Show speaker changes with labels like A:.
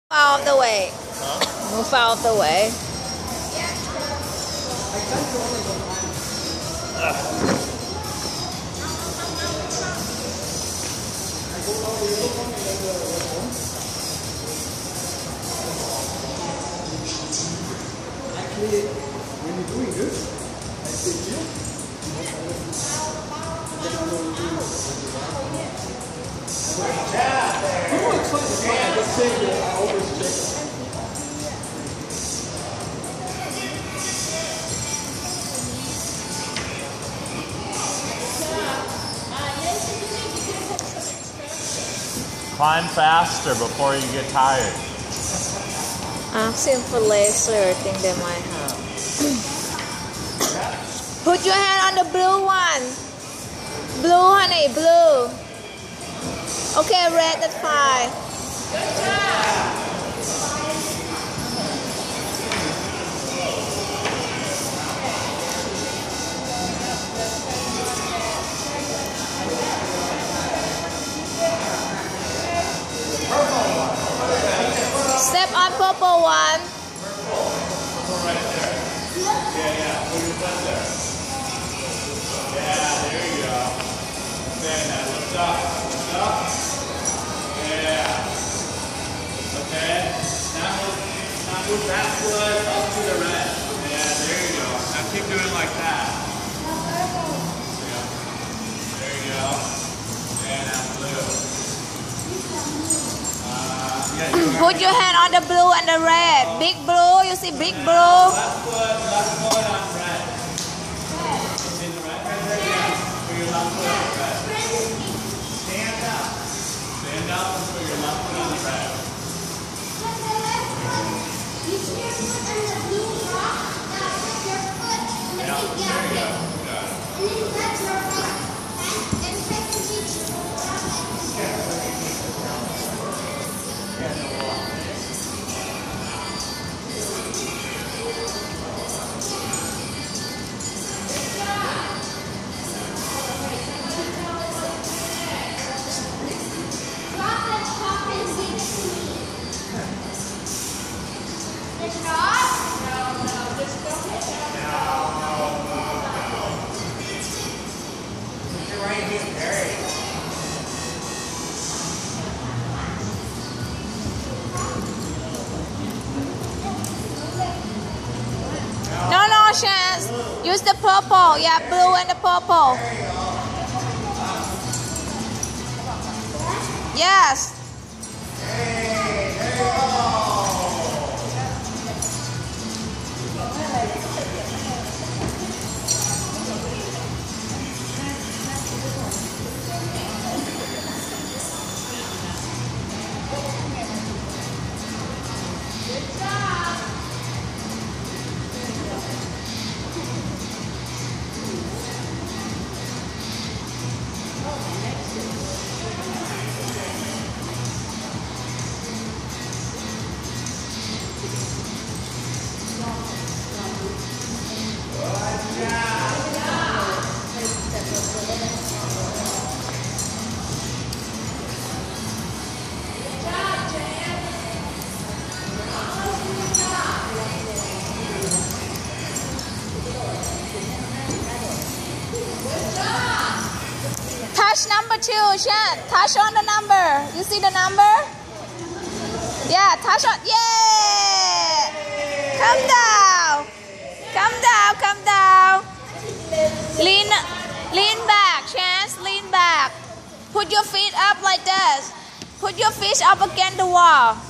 A: Out of the way.
B: Huh?
A: Move out of the way.
C: Actually, when you're doing this, I say here, no, it's fine, it's fine. I just say that I always check.
B: Climb faster before you get tired.
A: Ask him for laser. I think they might have. Put your hand on the blue one. Blue, honey, blue. Okay, red, that's fine. Good job. Step on purple one.
B: Purple right there. Yeah. Put your foot there. Yeah, there you go. Okay, now lift up. Lift up. Yeah. Okay. Now move that foot up to the red. Yeah, there you go. Now keep doing like that. Yeah. There you go. And now blue.
A: Put your hand on the blue and the red. Big blue, you see big blue.
B: Left foot on red. See the red right there? Yeah. Put your left foot on red. Stand up. Stand up and put your left foot on the red. Yeah, there you go.
A: No chance. Use the purple. Yeah, blue and the purple. Yes. Touch number 2, Shan. Touch on the number. You see the number? Yeah, touch on. Yeah! Come down. Come down, come down. Lean back, Chance. Lean back. Put your feet up like this. Put your feet up against the wall.